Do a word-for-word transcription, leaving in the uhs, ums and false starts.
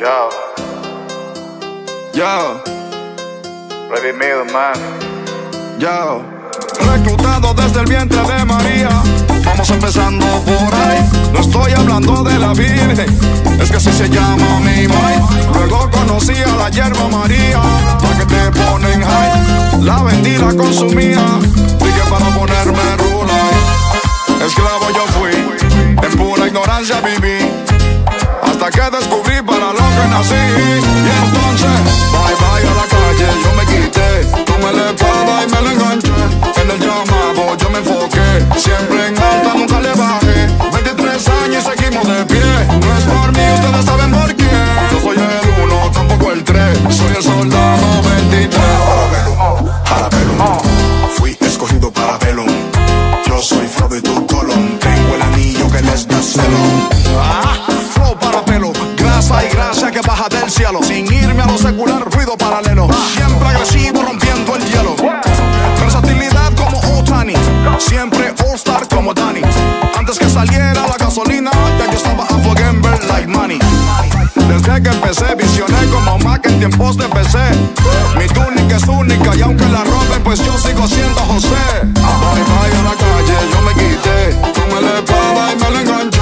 Yo, Yo, redimido, man. yo, reclutado desde el vientre de María. Vamos empezando por ahí. No estoy hablando de la Virgen, es que así se llama mi mai. Luego conocí a la hierba María, la que te ponen high. La vendí, la consumía, dije para ponerme rula. Esclavo yo fui, en pura ignorancia viví, hasta que descubrí para lo que nací. Y entonces, bye bye a la calle, yo me quité. Tomé la espada y me la enganché. En el llamado yo me enfoqué, siempre en alta, nunca le bajé. veintitrés años y seguimos de pie. No es por mí, ustedes saben por qué. Yo soy el uno, tampoco el tres. Soy el soldado veintitrés. Jarabelum, fui escogido para Belum. Yo soy Frodo y tu Colón. Tengo el anillo que les da celo. Ah, flow para pelo, grasa y gracia que baja del cielo. Sin irme a lo secular, ruido paralelo. Siempre agresivo, rompiendo el hielo. Versatilidad como Otani, siempre all-star como Dani. Antes que saliera la gasolina, ya yo estaba a fuego en ver like money. Desde que empecé, visioné como Mac en tiempos de P C. Mi túnica es única y aunque la roben, pues yo sigo siendo José. Bye bye a la calle, yo me quité. Tomé la espada y me la enganché.